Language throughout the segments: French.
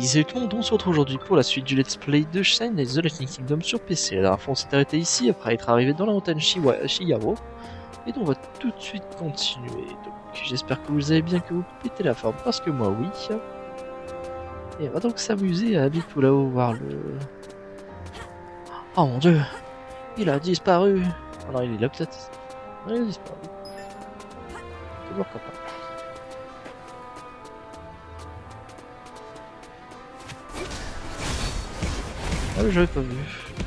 salut tout le monde, on se retrouve aujourd'hui pour la suite du let's play de Shine et The Lightning Kingdom sur PC. La dernière fois on s'est arrêté ici après être arrivé dans la montagne Shiyao. Et donc on va tout de suite continuer. Donc j'espère que vous allez bien, que vous pétez la forme, parce que moi oui. Et on va donc s'amuser à aller tout là-haut voir le... Oh mon dieu, il a disparu. Oh non, il est là peut-être. Non, il a disparu. Pourquoi pas. Ah oui, j'avais pas vu.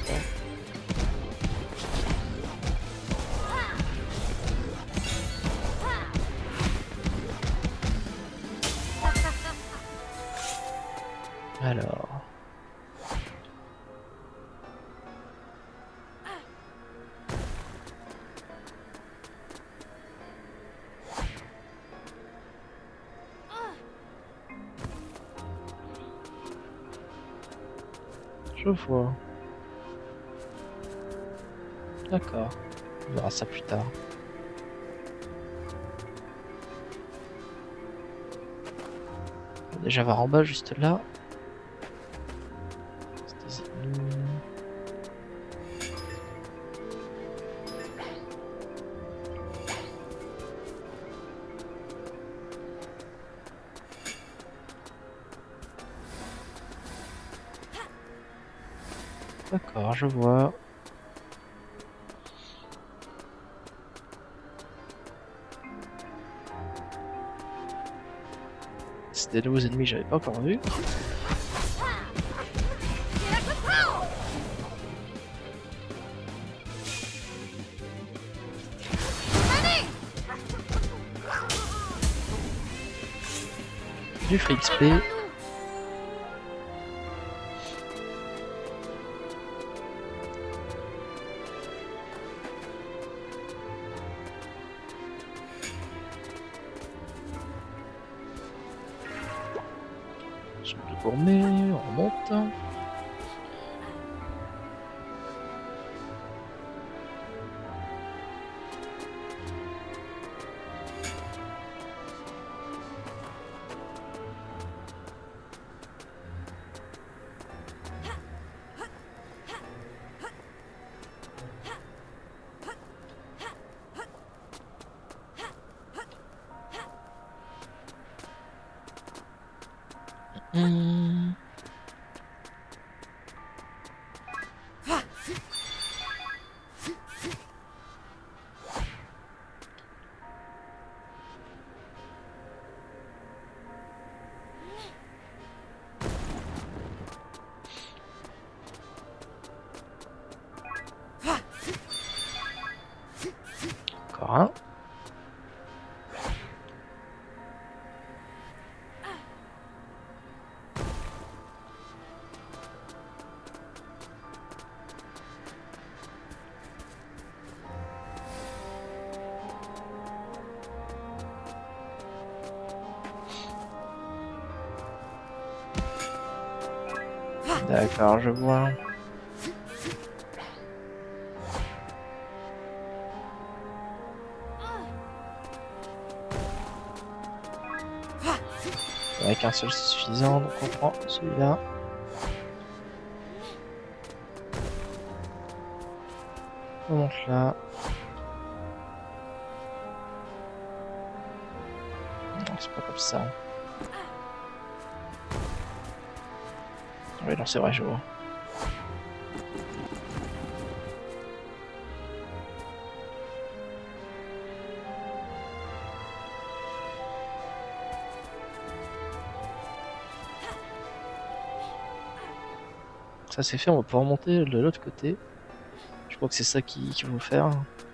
Alors... Je vois. D'accord. On verra ça plus tard. On va déjà voir en bas, juste là. D'accord, je vois. C'est des nouveaux ennemis que j'avais pas encore vus. Du free XP. Gourmet, on remonte. Encore un. D'accord, je vois. Avec un seul c'est suffisant, donc on prend celui-là. On monte là. Non, c'est pas comme ça. Oui, non, c'est vrai, je vois. Ça c'est fait, on va pouvoir monter de l'autre côté. Je crois que c'est ça qu'il faut faire.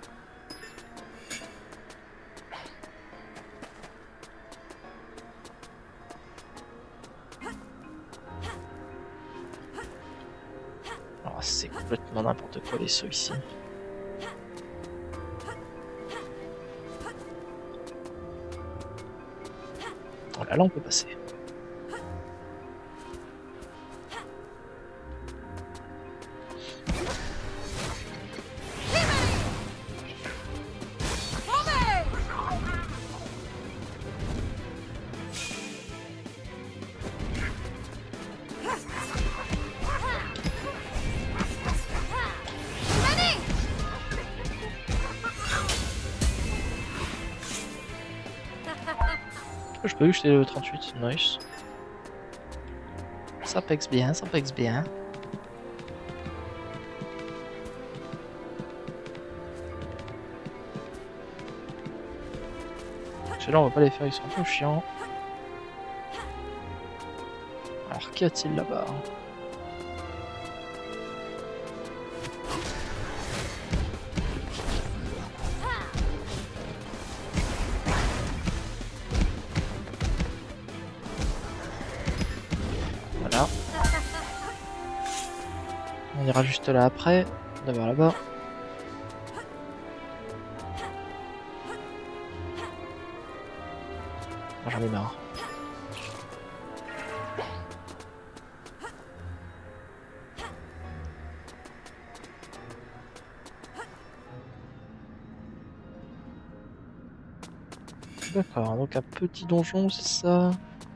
Oh, c'est complètement n'importe quoi les sauts ici. Voilà, là on peut passer. Je peux vu que j'étais le 38, nice. Ça pexe bien, ça pexe bien. Ceux-là on va pas les faire, ils sont un peu chiants. Alors qu'y a-t-il là-bas? Voilà. On ira juste là après. D'abord là-bas. Oh, j'en ai marre. D'accord, donc un petit donjon, c'est ça?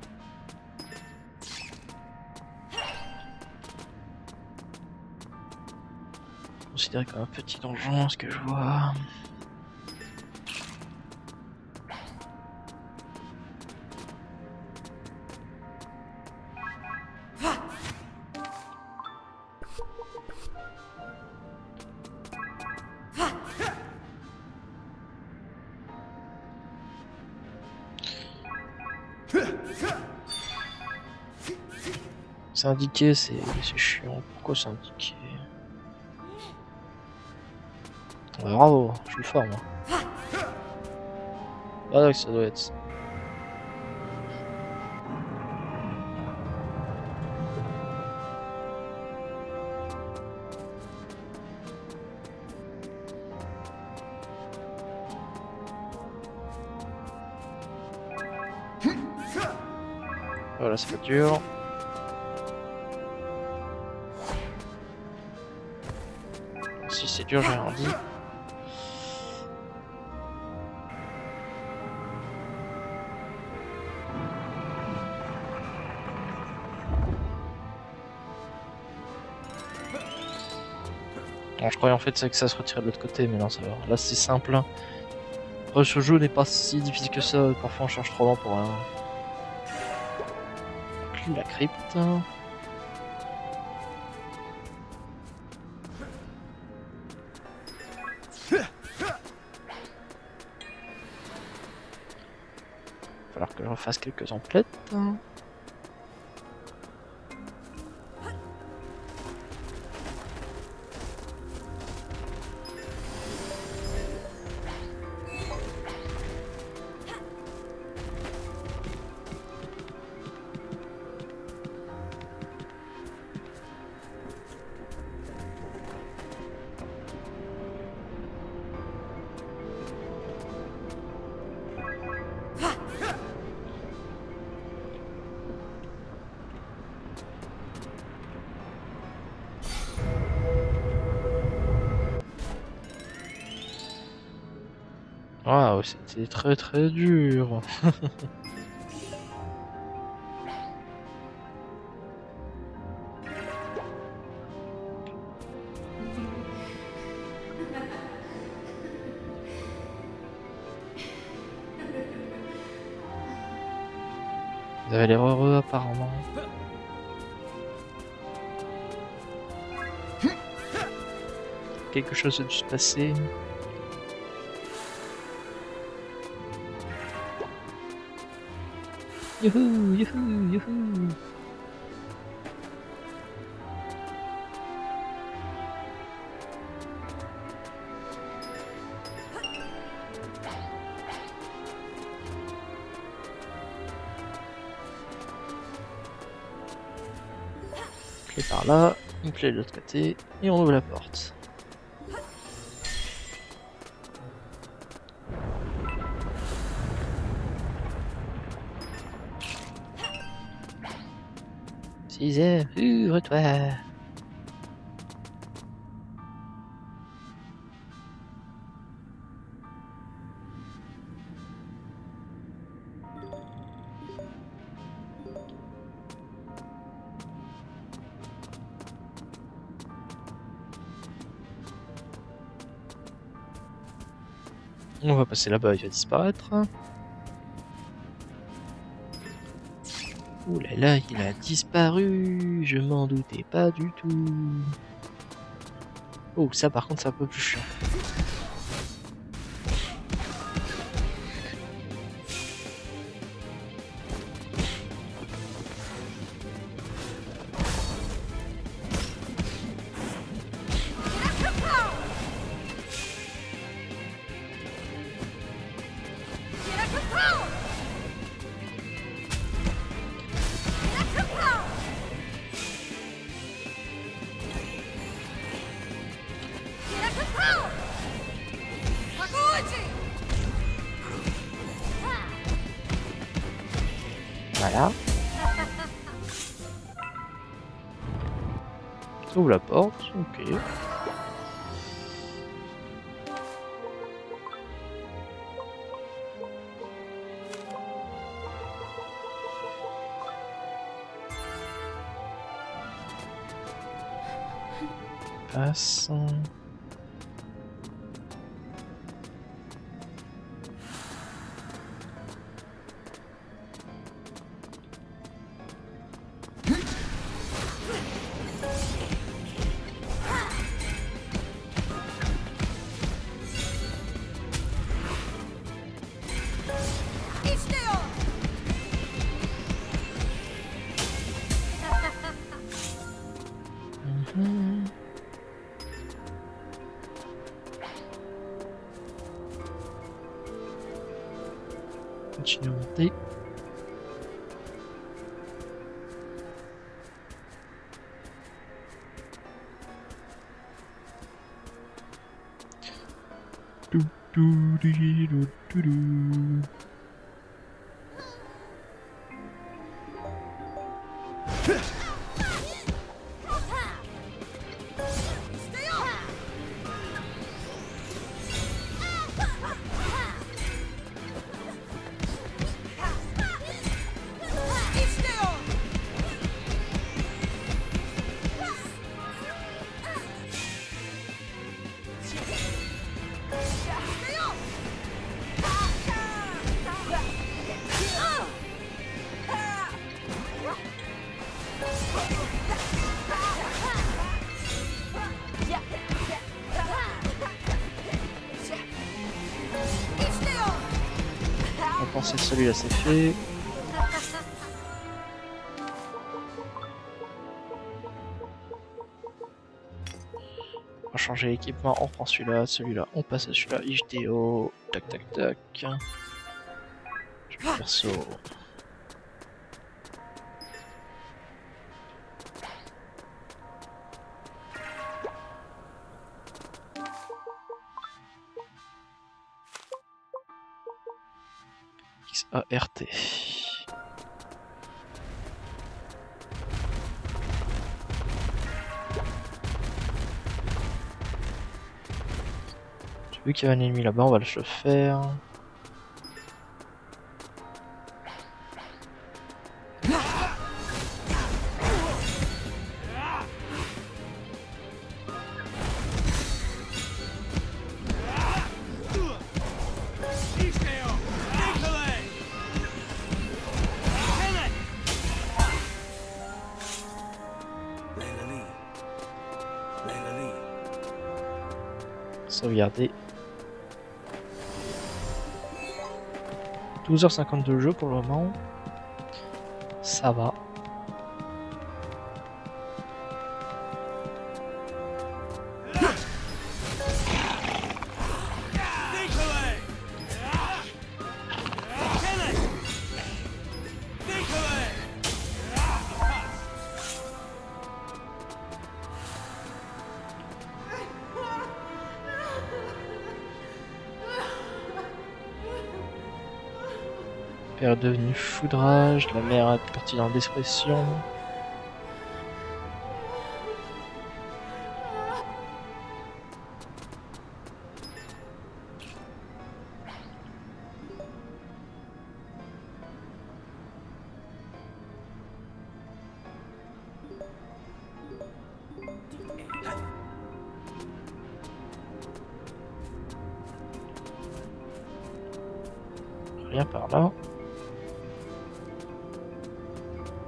Considéré comme un petit donjon, ce que je vois. C'est indiqué, c'est chiant. Pourquoi c'est indiqué? Ouais, bravo, je suis fort moi. Ah, ça doit être ça. Voilà, c'est pas dur. Si c'est dur, j'ai rien dit. Bon, je croyais en fait que ça se retirait de l'autre côté, mais non, ça va. Là, c'est simple. Après, ce jeu n'est pas si difficile que ça. Parfois, on cherche trop lent pour rien. La crypte. Falloir que je refasse quelques emplettes. Waouh, c'était très très dur. Vous avez l'air heureux apparemment. Quelque chose a dû se passer. Youhou, youhou, youhou. Clé par là, une clé de l'autre côté, et on ouvre la porte. Caesar, ouvre-toi. On va passer là-bas, il va disparaître. Ouh là là, il a disparu. Je m'en doutais pas du tout. Oh, ça par contre, c'est un peu plus chiant. Voilà. Ouvre la porte, ok. Passe. Continue à monter. On pense que celui-là c'est fait. On va changer l'équipement, on prend celui-là, on passe à celui-là, HDO, tac tac tac. Je vais perso. XART. J'ai vu qu'il y avait un ennemi là-bas, on va le faire. Sauvegarder. 12h52 de jeu pour le moment. Ça va. Père est devenu foudrage, la mère est partie dans la dépression. Rien par là.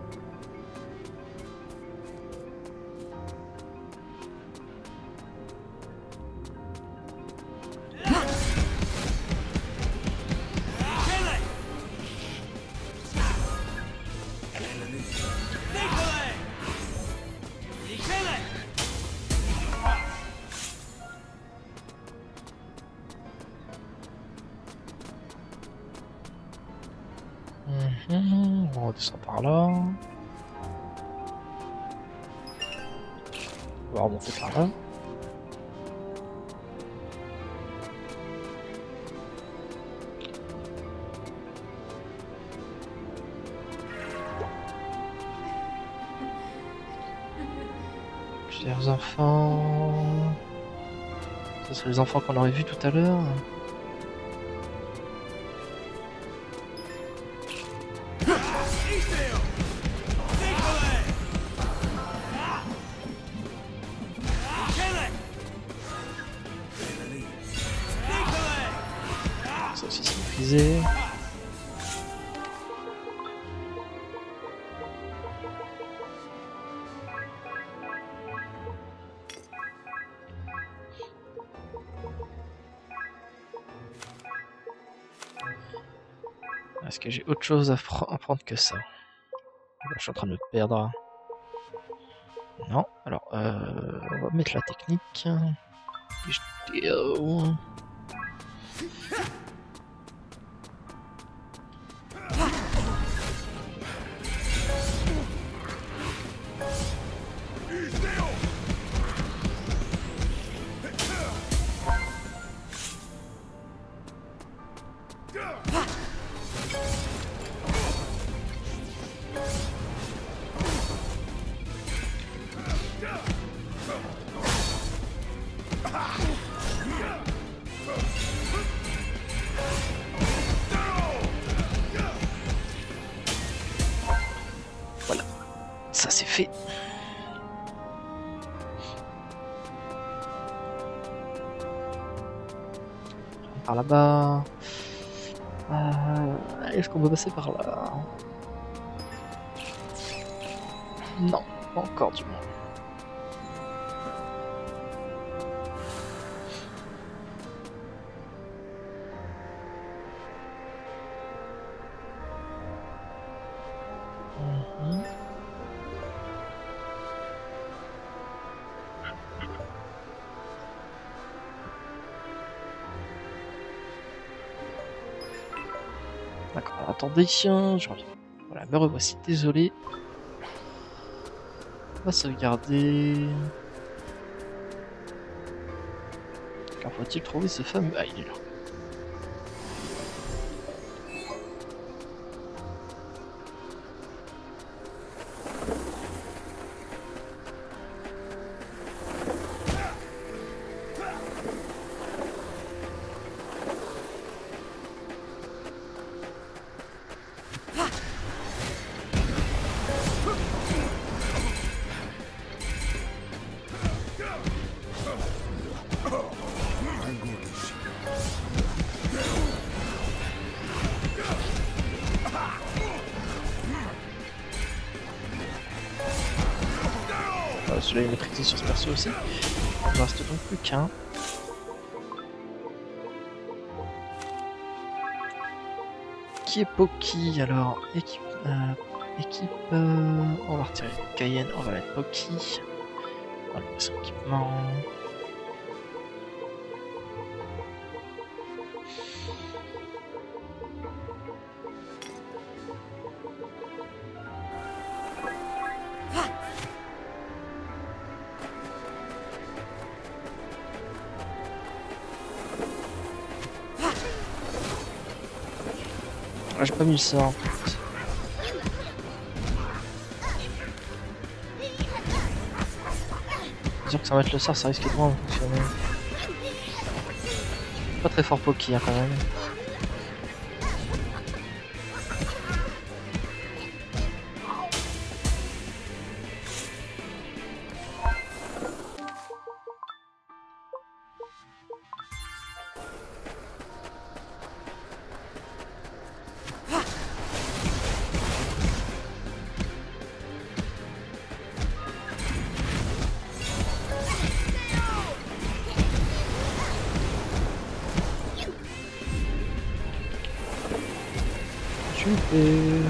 On redescend par là. On va remonter par là. Plusieurs enfants. Ce sont les enfants qu'on aurait vus tout à l'heure. Ça aussi c'est maîtrisé. Est-ce que j'ai autre chose à prendre que ça? Je suis en train de me perdre. Non, alors on va mettre la technique. Voilà, ça c'est fait. Par là-bas. Est-ce qu'on peut passer par là? Non, pas encore du moins. D'accord, attendez, je reviens. Voilà, me revoici, désolé. On va sauvegarder. Car faut-il trouver ce fameux... Ah, il est là. Celui-là est maîtrisé sur ce perso aussi. Il ne reste donc plus qu'un. Qui est Poki alors? Équipe. On va retirer Cayenne, on va mettre Poki. On va mettre son équipement. Ah, j'ai pas mis le sort. Dire que ça va être le sort, ça risque de moins fonctionner. Pas très fort Poki hein, quand même. Super.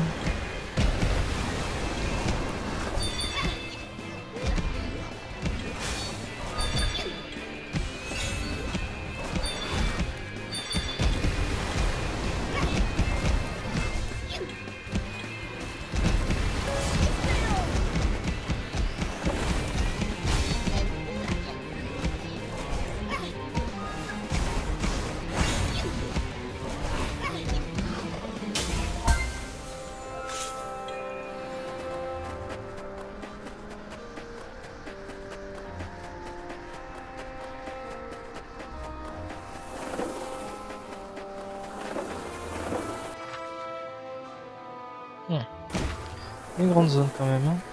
Une grande zone quand même. Hein.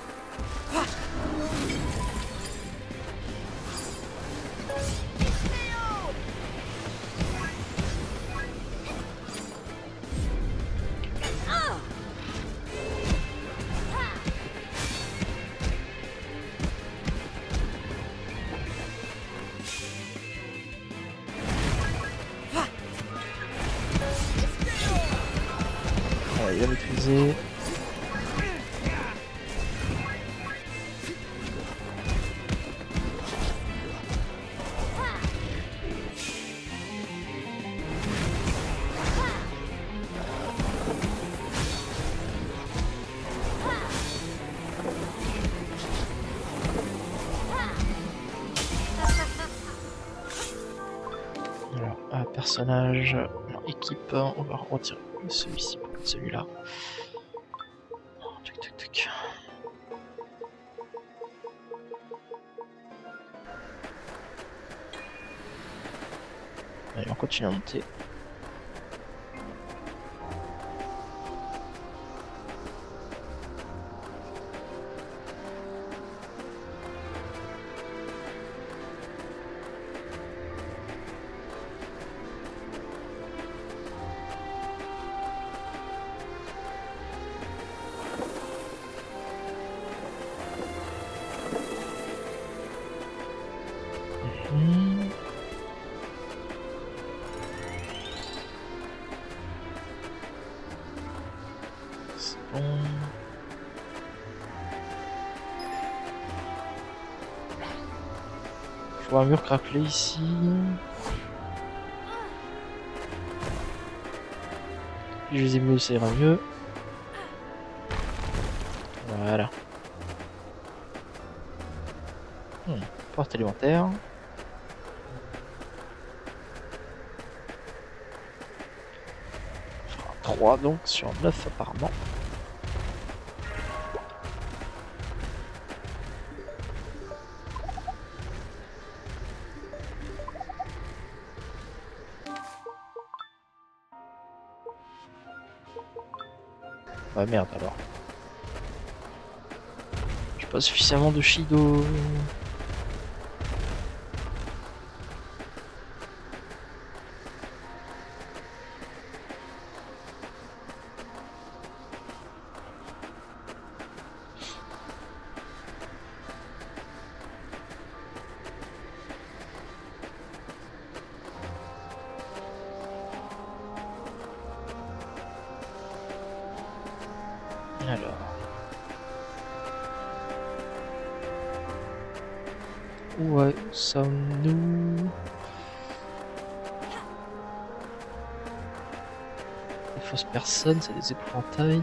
Ouais, il a maîtrisé. Alors, personnage, non, équipe, on va retirer celui-ci pour mettre celui-là. Tac, tac, tac. Allez, on continue à monter. C'est bon. Je vois un mur craquelé ici. Si je les ai mieux, ça ira mieux. Voilà. Porte alimentaire. 3 donc sur 9 apparemment. Ah merde alors. J'ai pas suffisamment de Shido. Alors. Ouais, où sommes-nous? Les fausses personnes, c'est des épouvantails.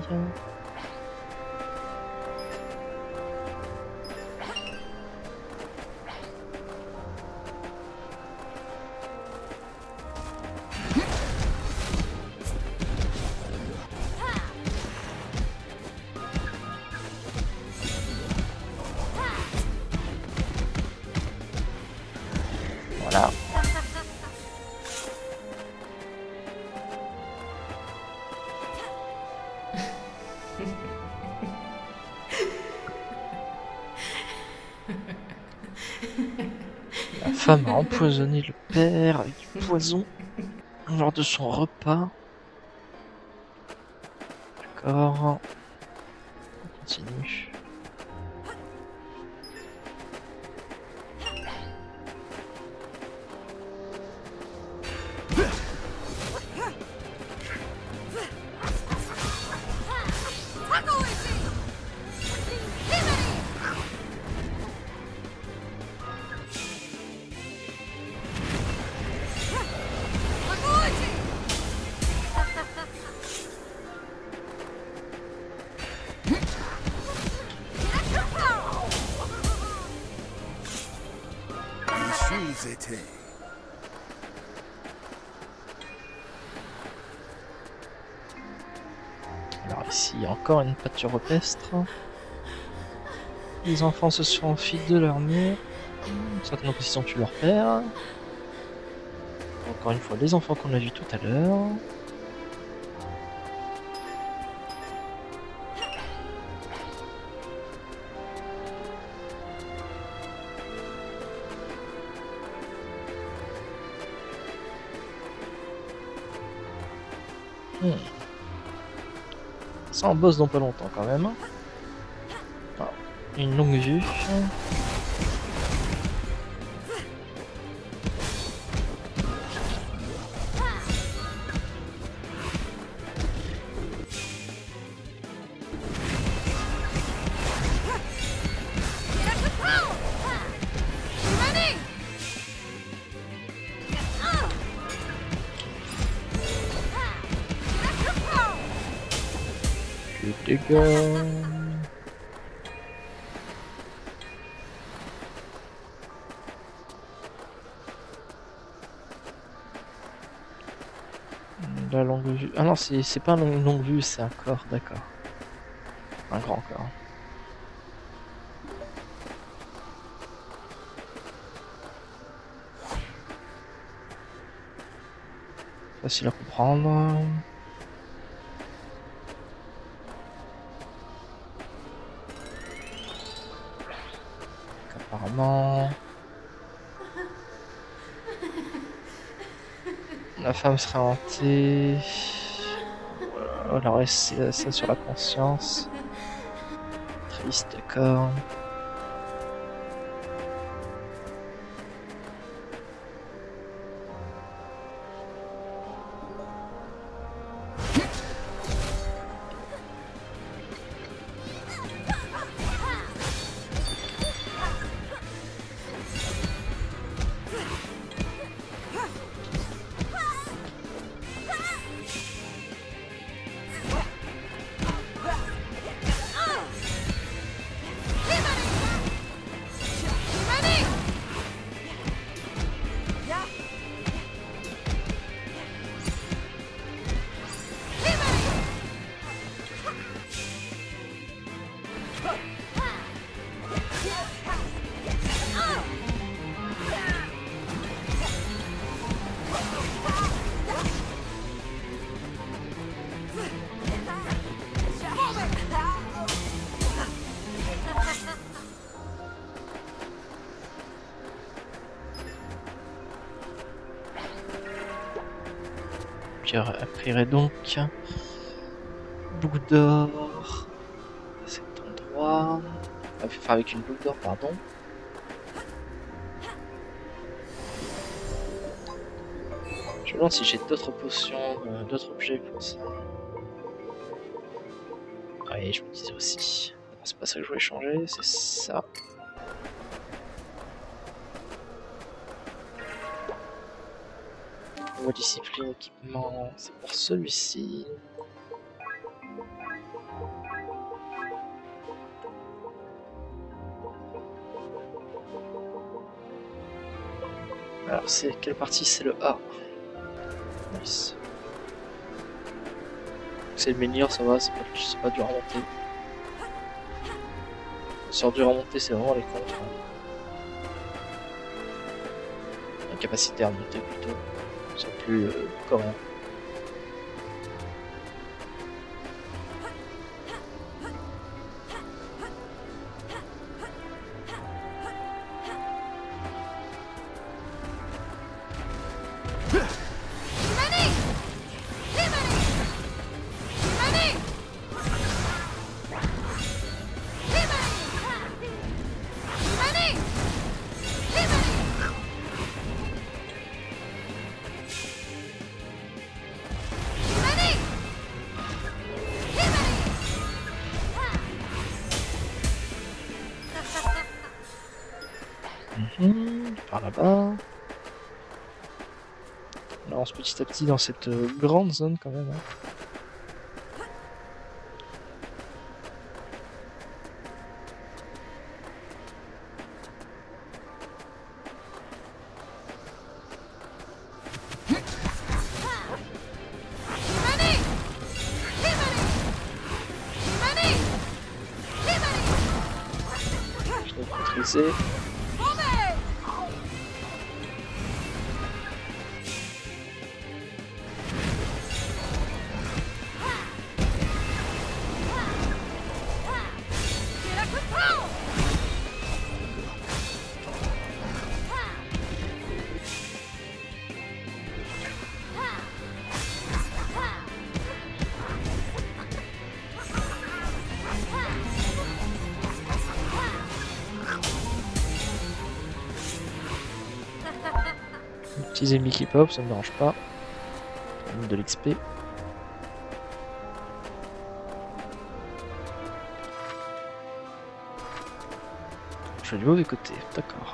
Voilà. La femme a empoisonné le père avec du poison lors de son repas. D'accord. On continue. Alors ici, il y a encore une pâture rupestre. Les enfants se sont enfuis de leur nid. Certaines oppositions tuent leur père. Encore une fois, les enfants qu'on a vus tout à l'heure. Ça en bosse dans pas longtemps quand même. Ah, une longue vue. Dégâts. La longue vue. Ah non, c'est pas une longue vue, c'est un corps, d'accord. Un grand corps. Facile à comprendre. Apparemment, la femme serait hantée. Voilà, elle aurait ça sur la conscience. Triste, d'accord. Après donc boucle d'or à cet endroit, enfin avec une boucle d'or, pardon. Je me demande si j'ai d'autres potions, d'autres objets pour ça. Oui, je me disais aussi. C'est pas ça que je voulais changer, c'est ça. Voie discipline, équipement, c'est pour celui-ci. Alors c'est quelle partie? C'est le A. Nice. C'est le menhir, ça va, c'est pas dur à monter. Sur dur à monter, c'est vraiment les contre. La capacité à monter plutôt. C'est plus coréen. Par là-bas. On avance petit à petit dans cette grande zone quand même. Je dois maîtriser. Petits ennemis qui pop, ça me dérange pas. De l'XP. Je suis du mauvais côté, d'accord.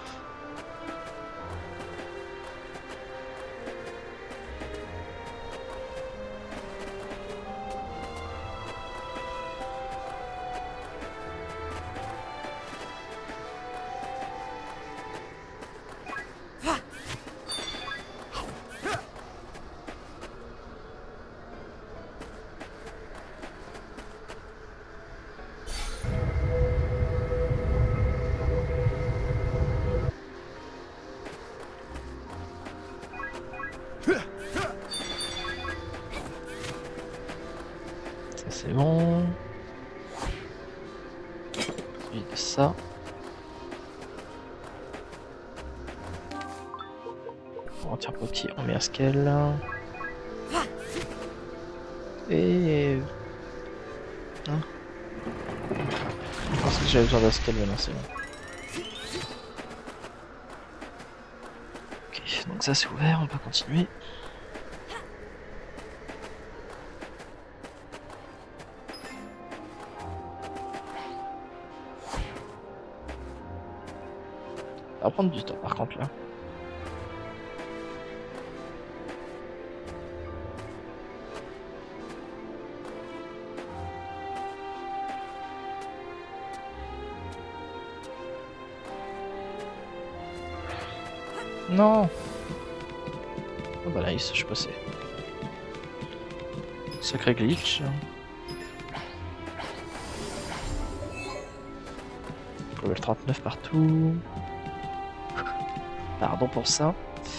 C'est bon. Suivi de ça. On tire petit, on met un scale. Et... Hein, je pensais que j'avais besoin d'un scale, mais non, c'est bon. Ok, donc ça c'est ouvert, on peut continuer. Ça va prendre du temps par contre là. Non. Oh bah là, je suis passé. Sacré glitch. Level 39 partout. Pardon pour ça.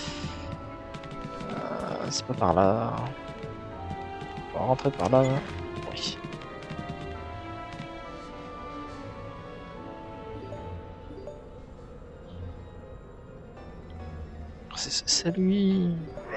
C'est pas par là. On va rentrer par là. Oui. C'est lui.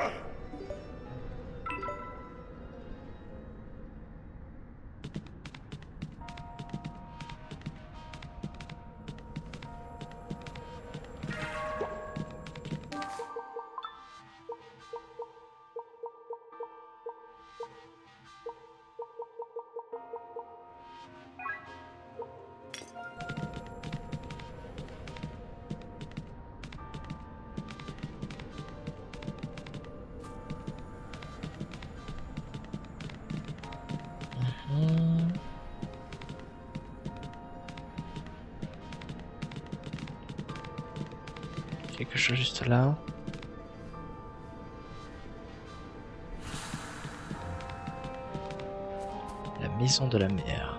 Quelque chose juste là. La maison de la mer.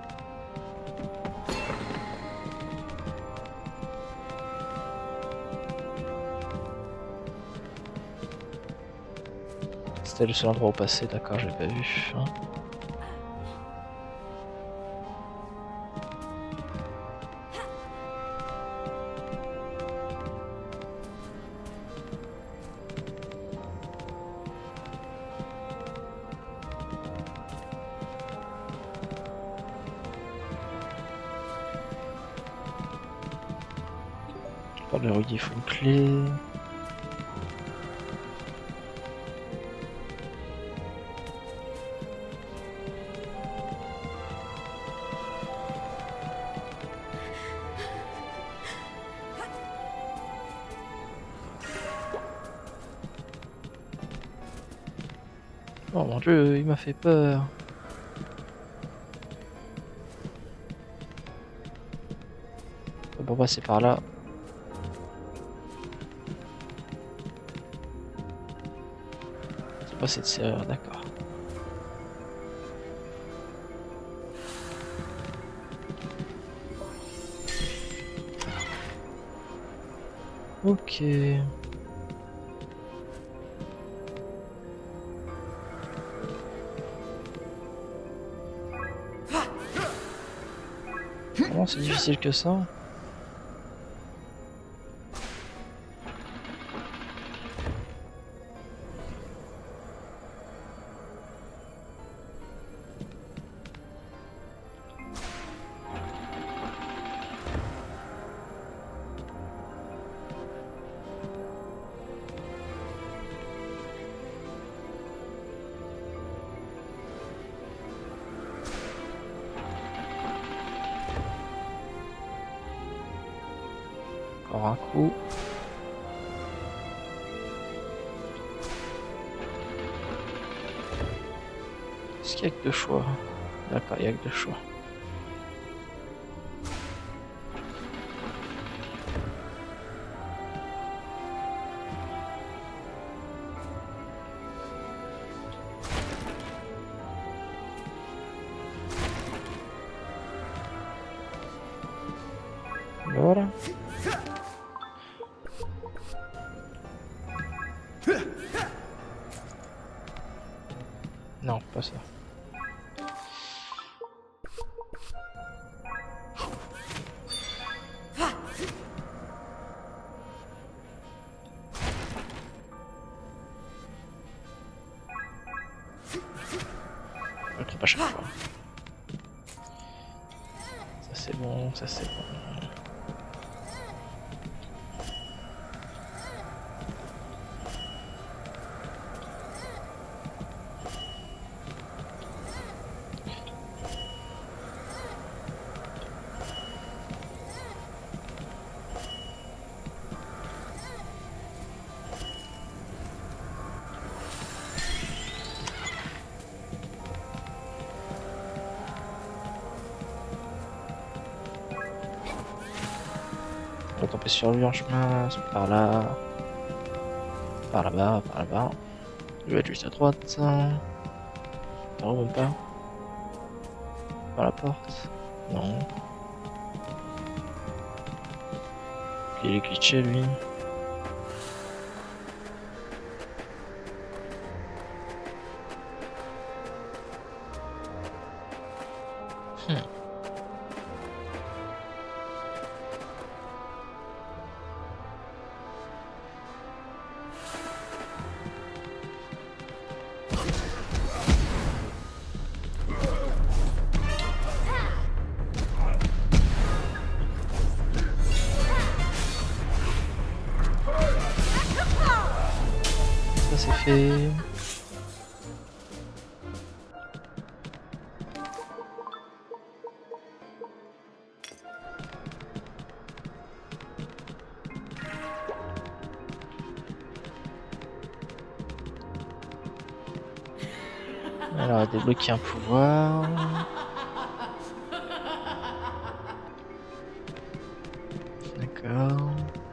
C'était le seul endroit où passer, d'accord, j'ai pas vu. Hein. Pas de verrouiller, il faut une clé. Oh mon dieu, il m'a fait peur. Bon, passer par là. C'est pas cette serrure, d'accord. Ok. Comment c'est difficile que ça? encore un coup. Est-ce qu'il y a que deux choix? D'accord, il y a que deux choix. Voilà. Non, pas ça. Je trompe à chaque fois. Ça c'est bon, ça c'est bon. On va tomber sur lui en chemin, c'est par là. Par là-bas, par là-bas. Je vais être juste à droite. Non, même pas. Par la porte. Non. Il est glitché lui. Ça c'est fait. Alors, débloquer un pouvoir. D'accord.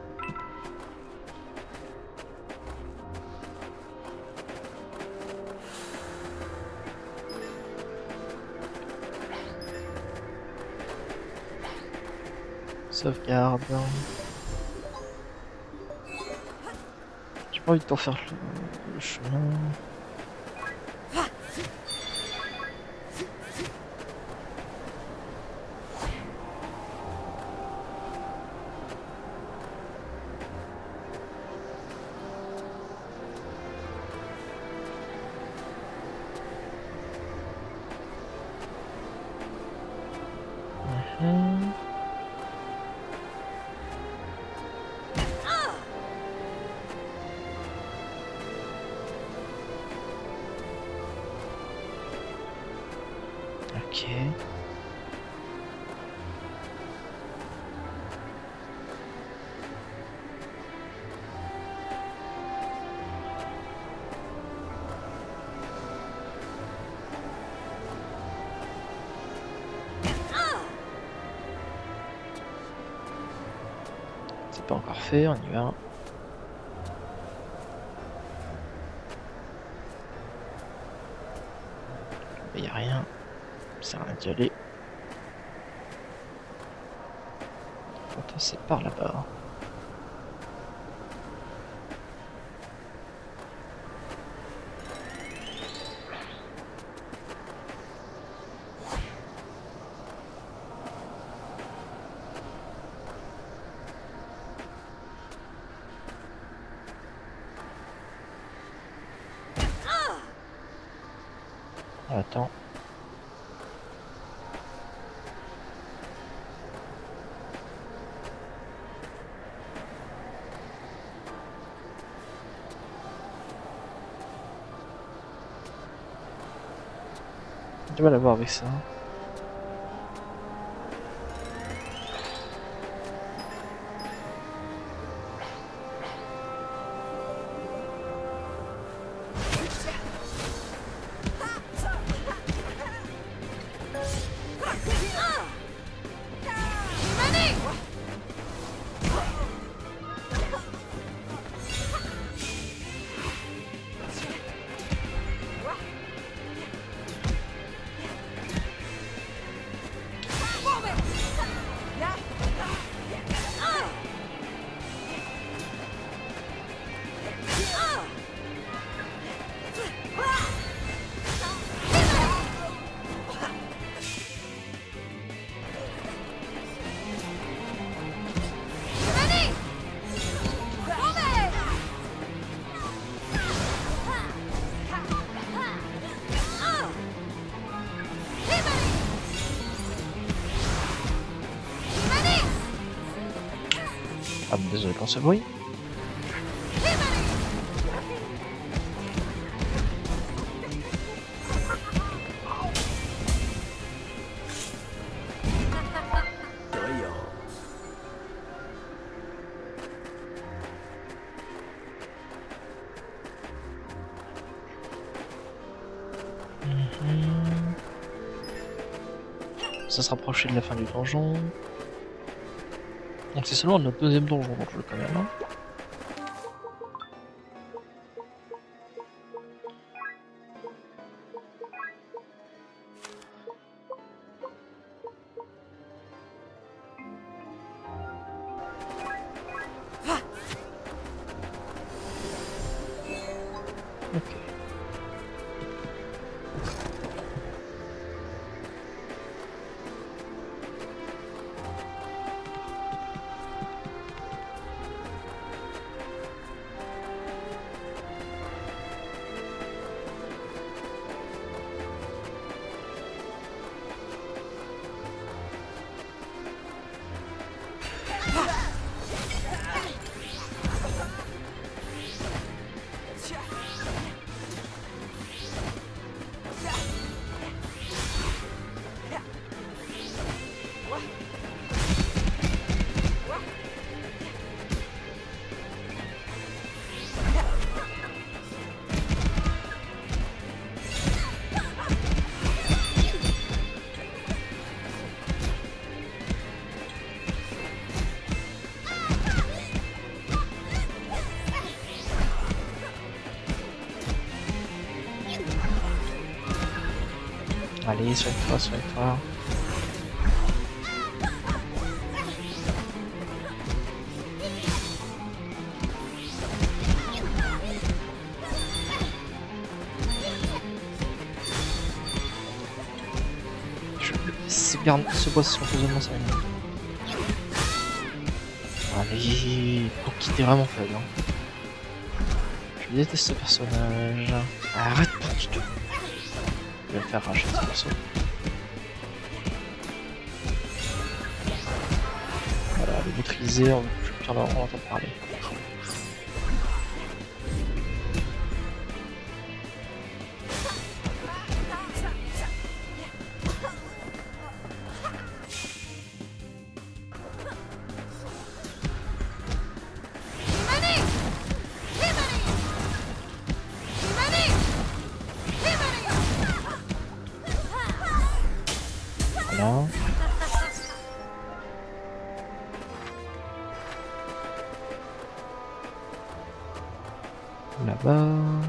Sauvegarde. J'ai pas envie de t'en faire le chemin. Ok. C'est pas encore fait, on y va. Il y a rien. Ça sert à rien d'y aller. Pourtant c'est par là-bas. Attends. Tu vas l'avoir avec ça. Désolé pour ce bruit. Ça se rapprochait de la fin du donjon. Donc c'est seulement notre deuxième donjon dans le jeu quand même. Hein. Ok. Allez, soigne-toi, soigne-toi. Ce boss sur l'emprisonnement, ça va être... Allez, pour quitter vraiment faible. Hein. Je déteste ce personnage. Arrête, petit tout. Je vais me faire racheter ce perso. Voilà, le maîtriser, on peut plus en entendre parler. Voilà. Là-bas.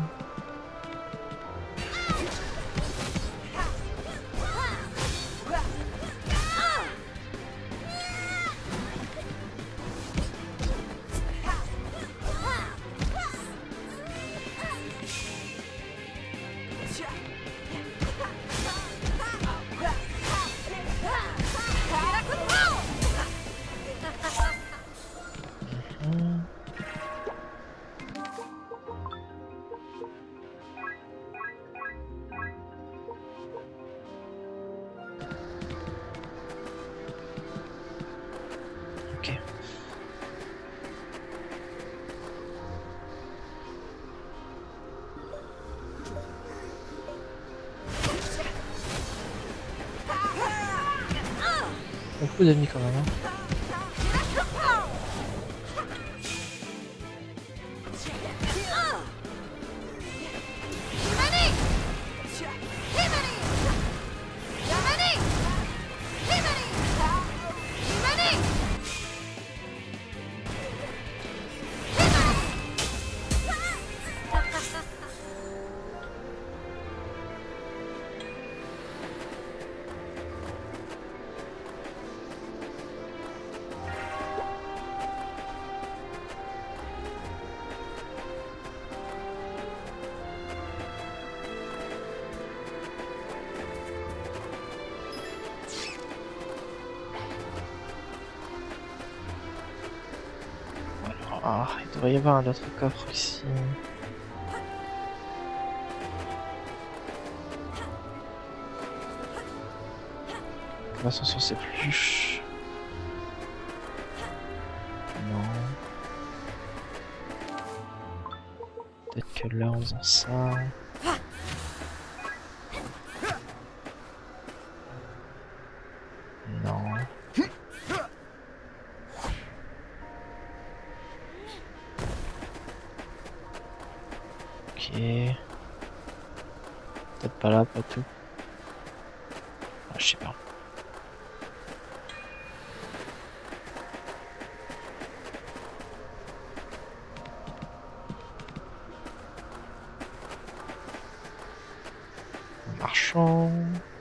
Ok. Beaucoup d'ennemis quand même. Hein. Ah, il devrait y avoir un autre coffre ici. On va s'en sur ces pluches. Non. que là en faisant ça... Non. Ok. Peut-être pas là, pas tout. Ah, je sais pas. Marchand.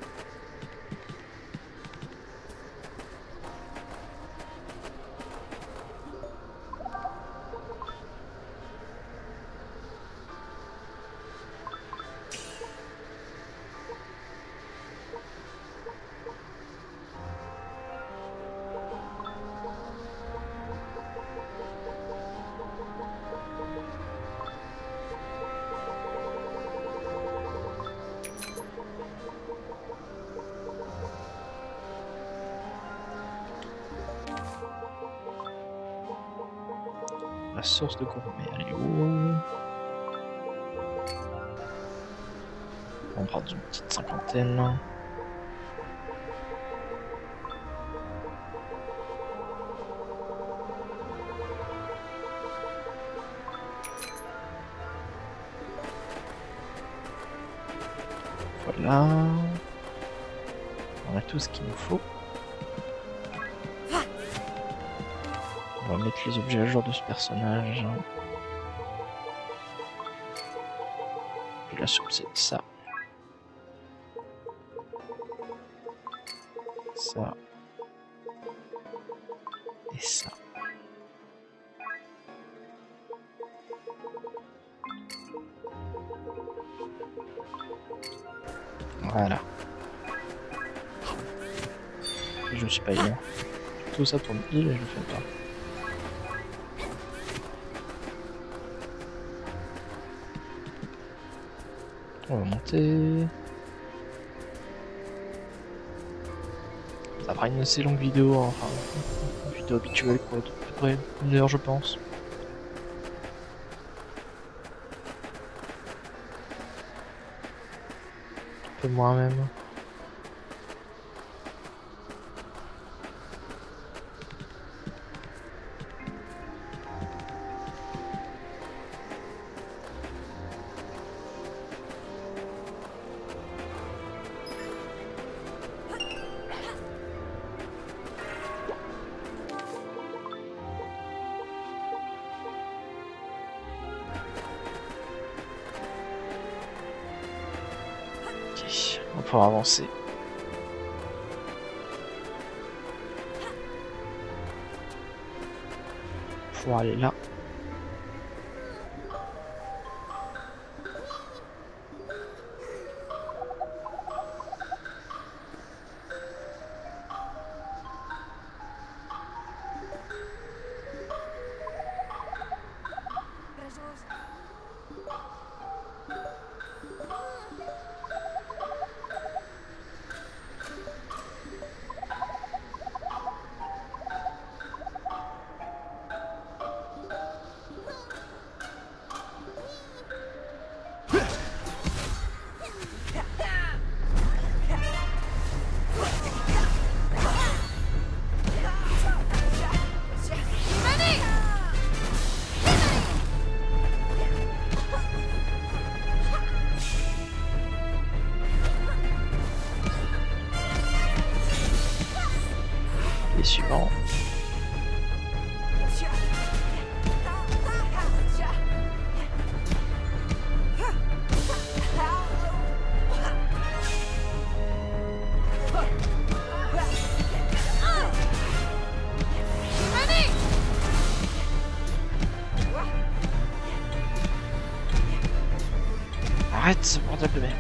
La source de gourmet, elle est où? On prend une petite cinquantaine. Voilà. On a tout ce qu'il nous faut. On va mettre les objets à jour de ce personnage. Puis la soupe, c'est ça. Ça. Et ça. Voilà. Je suis pas bien. Tout ça pour me heal et je le fais pas. On va monter. Ça fera une assez longue vidéo, enfin une vidéo habituelle quoi, de à peu près 1 heure je pense. Un peu moins même. On va pouvoir avancer. Pouvoir aller là. Et suivant. Arrête ce bordel de merde.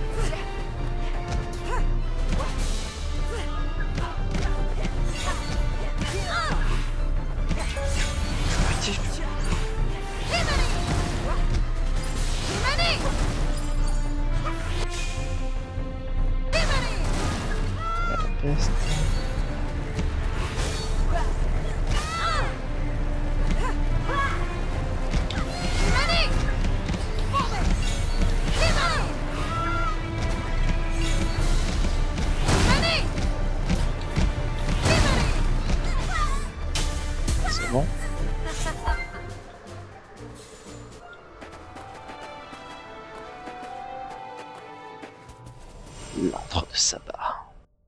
Peste. L'antre de sabbat.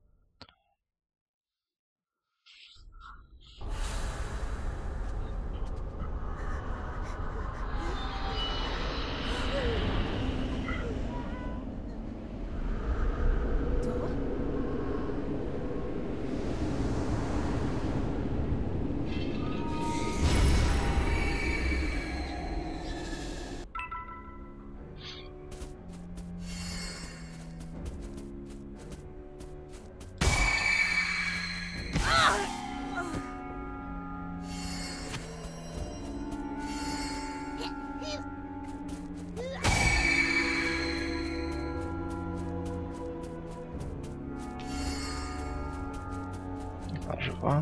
Ah, je vois.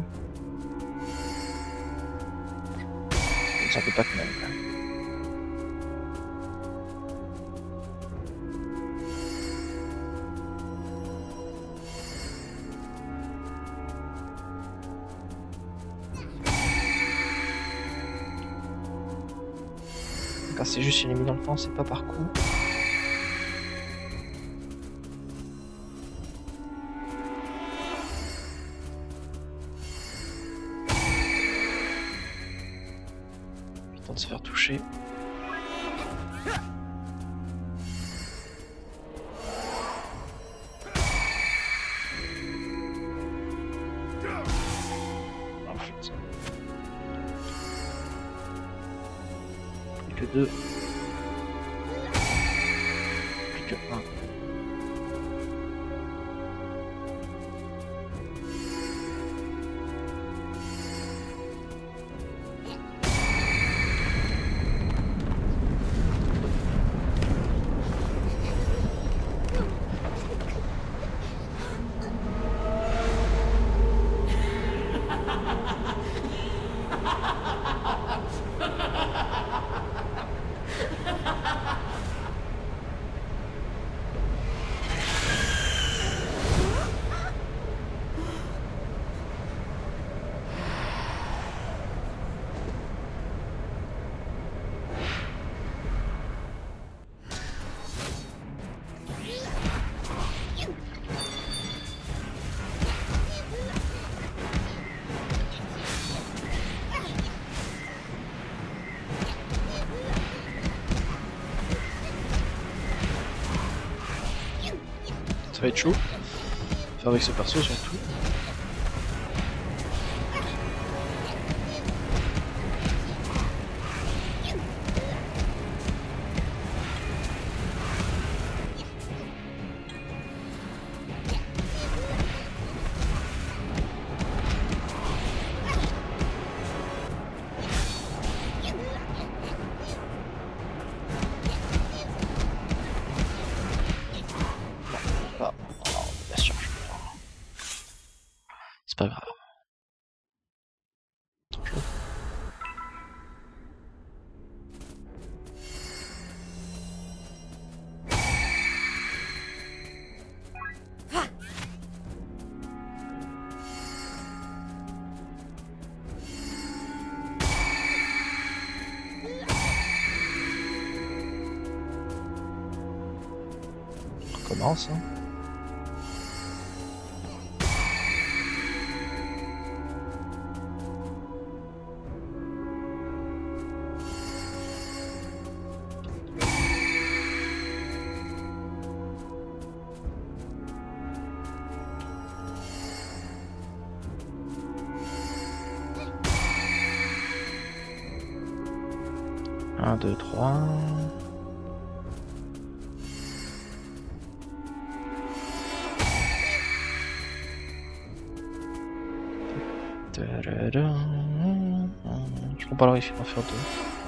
Une sorte de Pac-Man. D'accord, c'est juste une limite dans le temps, c'est pas par coup. De se faire toucher. En fait. Plus que 2. Plus que 1. Ça va être chaud. Faire avec ce perso surtout. C'est pas grave. On recommence, hein. Un, deux, trois. Je prends pas l'orifice d'en faire deux.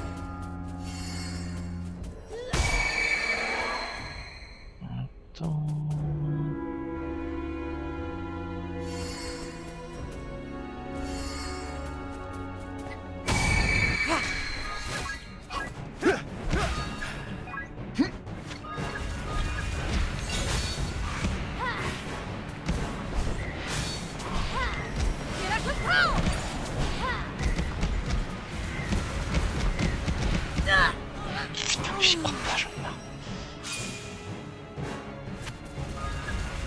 Attends. J'y crois pas, j'en ai marre.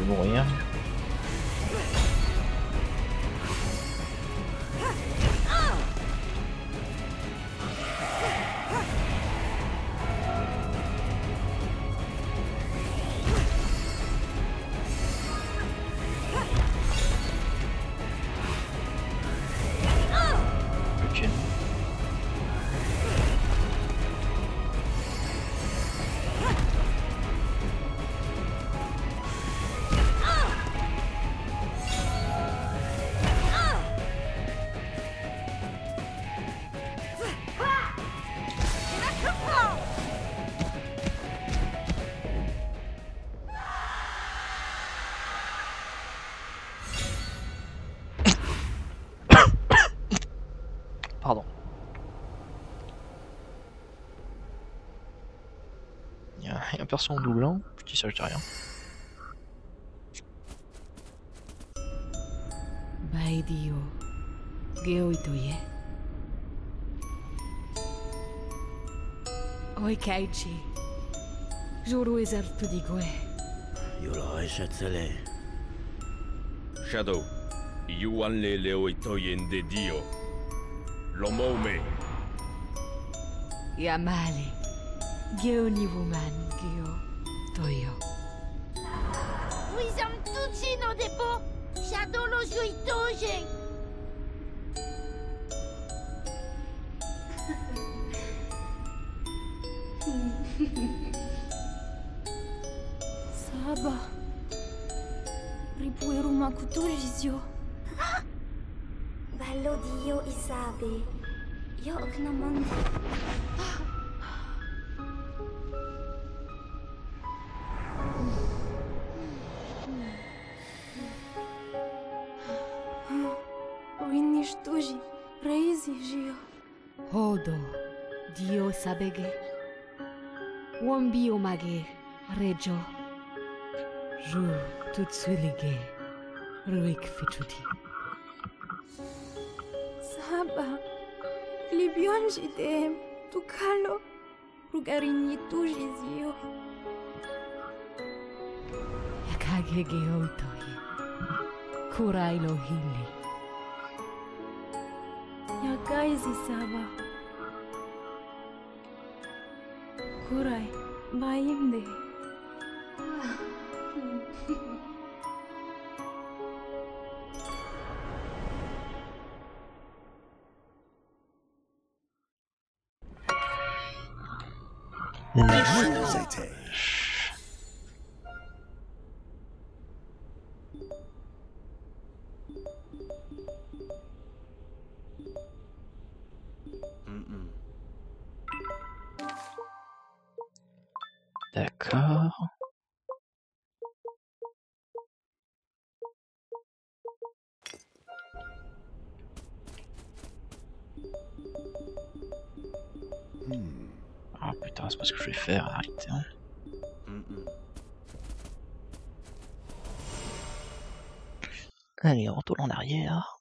mourir. Ok. Pardon. Il y a un perso en double, hein. Je dis ça, je dis rien. Baidio, Geoitoye. Oi Kaichi, Juru Ezartudigue. Yoro Shatsele. Shadow, Yuan le leo itoyen de Dio. Lomome. Yamale, Geonivuman, Geo, Toyo. Nous sommes tous chez nos dépôts. Shadow lo juitoje. Saba. Ripueru makutujizyo. Valodio isabe. Yo naman. Winishtuji. Reizi jio. Hodo, Dio Sabege. Wambi Omage, Rejo. Ju Tutsulige, Ruik Fichuti. Saba. Libionji dem. Tukalo. Rugarini tujizyo. Yakage Geoitoye. Kurai lo Hili. Yakaizi Saba. Kurai. Bayimde. D'accord. Ah putain, c'est pas ce que je vais faire, arrêtez. Hein. Allez, on retourne en arrière.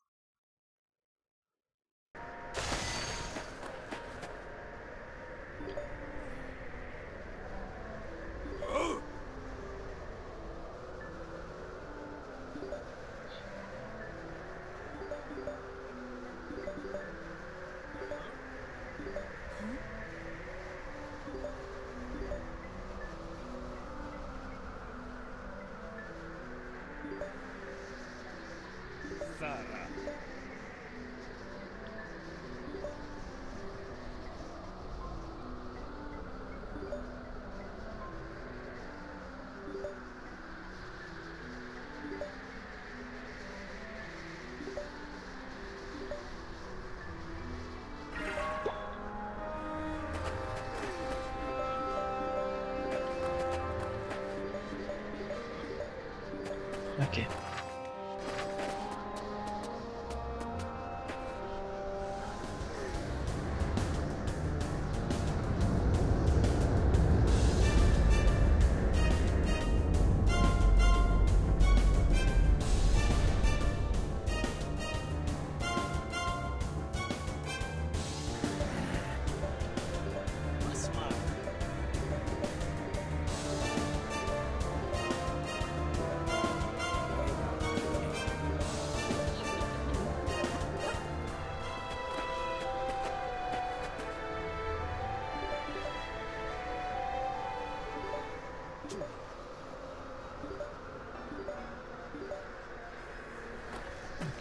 Ok.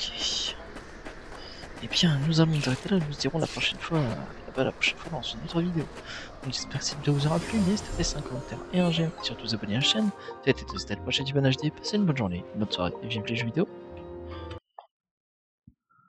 Ok. Et bien, nous allons nous arrêter là, nous dirons la prochaine fois, la prochaine fois dans une autre vidéo. Donc j'espère que cette vidéo vous aura plu, n'hésitez pas à laisser un commentaire et un j'aime, et surtout vous abonner à la chaîne. C'était la prochaine du Bon HD, passez une bonne journée, une bonne soirée, et vive les jeux vidéo.